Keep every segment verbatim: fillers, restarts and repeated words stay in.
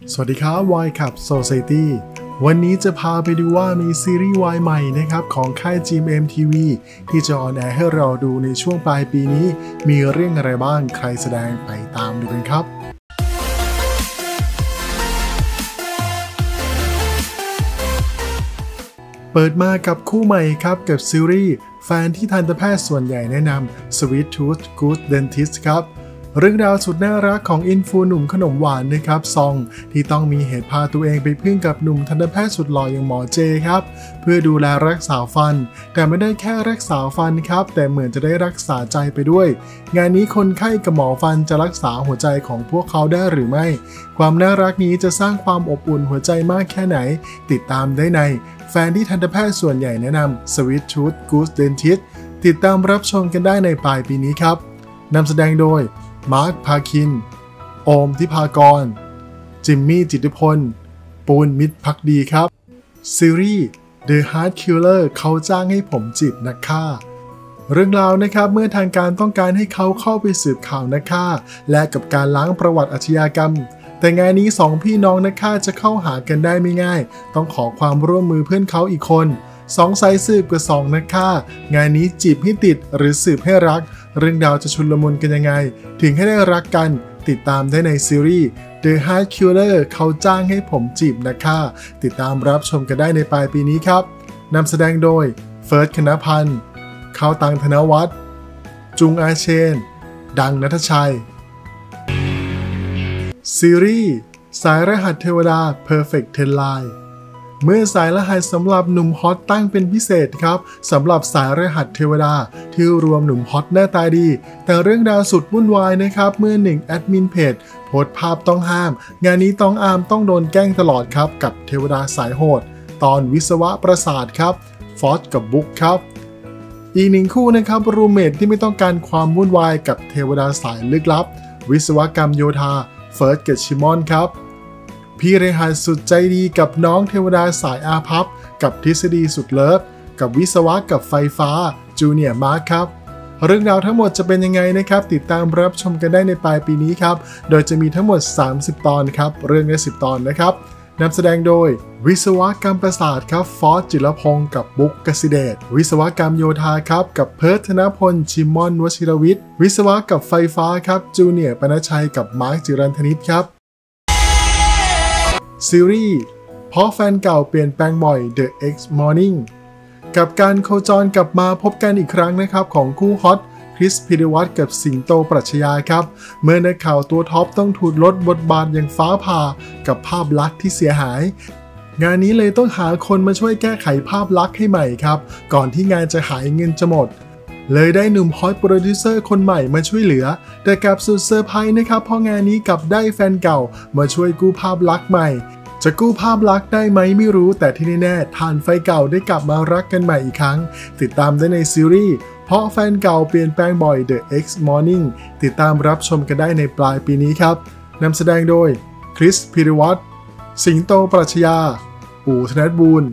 สวัสดีครับวายขับ Society วันนี้จะพาไปดูว่ามีซีรีส์วายใหม่นะครับของค่าย จี เอ็ม เอ็ม ที วี ที่จะออนแอร์ให้เราดูในช่วงปลายปีนี้มีเรื่องอะไรบ้างใครแสดงไปตามดูกันครับเปิดมากับคู่ใหม่ครับกับซีรีส์แฟนที่ทันตแพทย์ส่วนใหญ่แนะนำ Sweet Tooth Good Dentist ครับเรื่องราวสุดน่ารักของอินฟูหนุ่มขนมหวานนะครับซองที่ต้องมีเหตุพาตัวเองไปพึ่งกับหนุ่มทันตแพทย์สุดหล่ออย่างหมอเจครับเพื่อดูแลรักษาฟันแต่ไม่ได้แค่รักษาฟันครับแต่เหมือนจะได้รักษาใจไปด้วยงานนี้คนไข้กับหมอฟันจะรักษาหัวใจของพวกเขาได้หรือไม่ความน่ารักนี้จะสร้างความอบอุ่นหัวใจมากแค่ไหนติดตามได้ในแฟนที่ทันตแพทย์ส่วนใหญ่แนะนำ Sweet Tooth Good Dentist ติดตามรับชมกันได้ในปลายปีนี้ครับนำแสดงโดยมาร์ค พาคิน โอม ทิพากร จิมมี่ จิตติพล ปูน มิตรภักดีครับซีรีส์ The Heart Killer เขาจ้างให้ผมจีบนักฆ่าเรื่องราวนะครับเมื่อทางการต้องการให้เขาเข้าไปสืบข่าวนักฆ่าและกับการล้างประวัติอาชญากรรมแต่งานนี้สองพี่น้องนักฆ่าจะเข้าหากันได้ไม่ง่ายต้องขอความร่วมมือเพื่อนเขาอีกคนสองสายสืบกับสองนักฆ่างานนี้จีบให้ติดหรือสืบให้รักเรื่องราวจะชุลมุนกันยังไงถึงให้ได้รักกันติดตามได้ในซีรีส์ The Heart Killer เขาจ้างให้ผมจีบนักฆ่าติดตามรับชมกันได้ในปลายปีนี้ครับนำแสดงโดยเฟิร์ส คณพันธ์เข้าตังธนวัฒน์จุงอาเชนดังณัฐชัยซีรีส์สายรหัสเทวดา Perfect เท็น ไลน์ เมื่อสายรหัสสำหรับหนุ่มฮอตตั้งเป็นพิเศษครับสำหรับสายรหัสเทวดาที่รวมหนุ่มฮอตหน้าตาดีแต่เรื่องราวสุดวุ่นวายนะครับเมื่อหนึ่งแอดมินเพจโพสต์ภาพต้องห้ามงานนี้ต้องอามต้องโดนแกล้งตลอดครับกับเทวดาสายโหดตอนวิศวะประสาทครับฟอสกับบุ๊กครับอีกหนึ่งคู่นะครับรูเมทที่ไม่ต้องการความวุ่นวายกับเทวดาสายลึกลับวิศวกรรมโยธาเฟิร์สกับชิมอนครับพี่เรหัสสุดใจดีกับน้องเทวดาสายอาภัพกับทฤษฎีสุดเลิฟกับวิศวะกับไฟฟ้าจูเนียร์มาร์คครับเรื่องราวทั้งหมดจะเป็นยังไงนะครับติดตามรับชมกันได้ในปลายปีนี้ครับโดยจะมีทั้งหมดสามสิบตอนครับเรื่องละสิบตอนนะครับนำแสดงโดยวิศวกรรมประสาทครับฟอสจิรพงศ์กับบุ๊กกสิเดชวิศวกรรมโยธาครับกับเพิร์ทธนพลชิมอนวชิรวิทย์วิศวะกับไฟฟ้าครับจูเนียร์ปนชัยกับมาร์คจิรันทนิชครับซีรีส์เพราะแฟนเก่าเปลี่ยนแปลงบ่อย The X Morning กับการโคจรกลับมาพบกันอีกครั้งนะครับของคู่ฮอตคริส พิรวัตรกับสิงโตปรัชญาครับเมื่อนักข่าวตัวท็อปต้องถูกลดบทบาทอย่างฟ้าผ่ากับภาพลักษณ์ที่เสียหายงานนี้เลยต้องหาคนมาช่วยแก้ไขภาพลักษณ์ให้ใหม่ครับก่อนที่งานจะหายเงินจะหมดเลยได้หนุ่มฮอตโปรดิวเซอร์คนใหม่มาช่วยเหลือแต่กับสุดเซอร์ไพรส์นะครับเพราะงานนี้กลับได้แฟนเก่ามาช่วยกู้ภาพลักษณ์ใหม่จะกู้ภาพลักษณ์ได้ไหมไม่รู้แต่ที่แน่ๆฐานไฟเก่าได้กลับมารักกันใหม่อีกครั้งติดตามได้ในซีรีส์เพราะแฟนเก่าเปลี่ยนแปลงบ่อย The X Morning ติดตามรับชมกันได้ในปลายปีนี้ครับนำแสดงโดยคริส พิรวัตรสิงโตปรัชญาอู๋ธนบูรณ์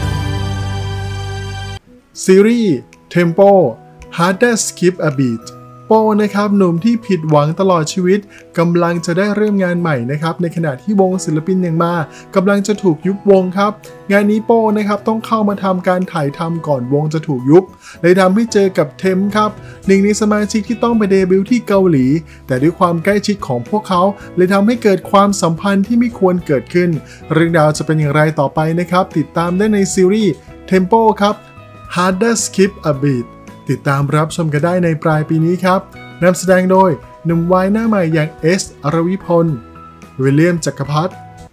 ซีรีส์ Tempo Harder Skip a Beat โป้นะครับหนุ่มที่ผิดหวังตลอดชีวิตกำลังจะได้เริ่มงานใหม่นะครับในขณะที่วงศิลปินอย่างมากำลังจะถูกยุบวงครับงานนี้โป้นะครับต้องเข้ามาทำการถ่ายทำก่อนวงจะถูกยุบเลยทำให้เจอกับเทมครับหนึ่งในสมาชิกที่ต้องไปเดบิวต์ที่เกาหลีแต่ด้วยความใกล้ชิดของพวกเขาเลยทำให้เกิดความสัมพันธ์ที่ไม่ควรเกิดขึ้นเรื่องราวจะเป็นอย่างไรต่อไปนะครับติดตามได้ในซีรีส์ Tempo ครับ Harder Skip a Beatติดตามรับชมกันได้ในปลายปีนี้ครับนำแสดงโดยหนุ่มวายหน้าใหม่อย่างเอส อรวิพลวิลเลียม จักรพัฒน์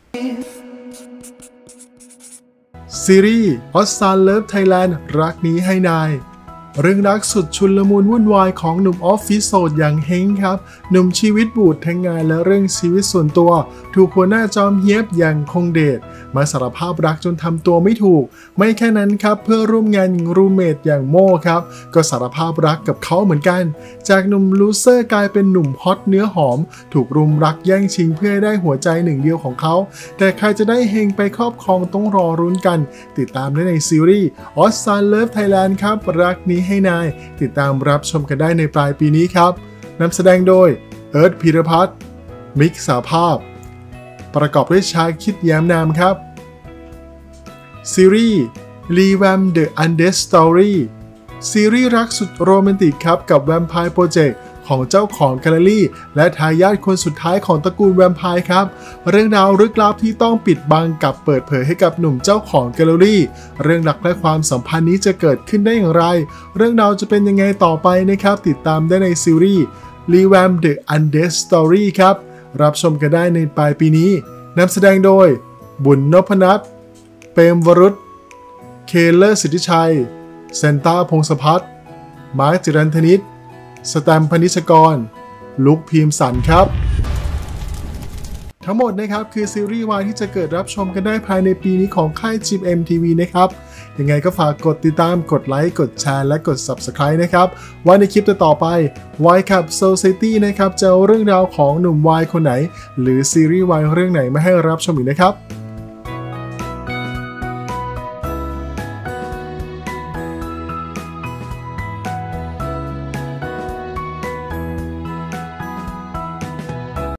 ซีรีส์ออสซานเลิฟไทยแลนด์รักนี้ให้นายเรื่องรักสุดชุลมุนวุ่นวายของหนุ่มออฟฟิศโสดอย่างเฮงครับหนุ่มชีวิตบูดทั้งงานและเรื่องชีวิตส่วนตัวถูกหัวหน้าจอมเฮียบอย่างคงเดชมาสารภาพรักจนทำตัวไม่ถูกไม่แค่นั้นครับเพื่อร่วมงานรูเมทอย่างโม่ครับก็สารภาพรักกับเขาเหมือนกันจากหนุ่มลูเซอร์กลายเป็นหนุ่มฮอตเนื้อหอมถูกรุมรักแย่งชิงเพื่อให้ได้หัวใจหนึ่งเดียวของเขาแต่ใครจะได้เฮงไปครอบครองต้องรอรุ้นกันติดตามได้ในซีรีส์ออสซานเลิฟไทยแลนด์ครับรักนี้ให้นายติดตามรับชมกันได้ในปลายปีนี้ครับนำแสดงโดยเอิร์ธ พีรพัฒน์มิก สาภาพประกอบด้วยชาคิดแย้มนามครับซีรีส์ Revamp the Undead Story ซีรีส์รักสุดโรแมนติกครับกับ Vampire Project ของเจ้าของแกลเลอรี่และทายาทคนสุดท้ายของตระกูลแวมไพร์ครับเรื่องราวลึกลับที่ต้องปิดบังกับเปิดเผยให้กับหนุ่มเจ้าของแกลเลอรี่เรื่องรักและความสัมพันธ์นี้จะเกิดขึ้นได้อย่างไรเรื่องราวจะเป็นยังไงต่อไปนะครับติดตามได้ในซีรีส์ Revamp the Undead Story ครับรับชมกันได้ในปลายปีนี้นำแสดงโดยบุญนพนัทเปรมวรุษเคเลอร์สิทธิชัยเซนต้าพงศพัฒน์มาร์คจิรันทนิตสแตมป์พนิชกรลุคพิมสันครับทั้งหมดนะครับคือซีรีส์วายที่จะเกิดรับชมกันได้ภายในปีนี้ของค่าย จี เอ็ม ที วี นะครับยังไงก็ฝากกดติดตามกดไลค์กดแชร์และกด ซับสไครบ์ นะครับว่าในคลิปต่อไป Y Club Society นะครับจะเอาเรื่องราวของหนุ่มวายคนไหนหรือซีรีส์วายเรื่องไหนมาให้รับชมอีกนะครับ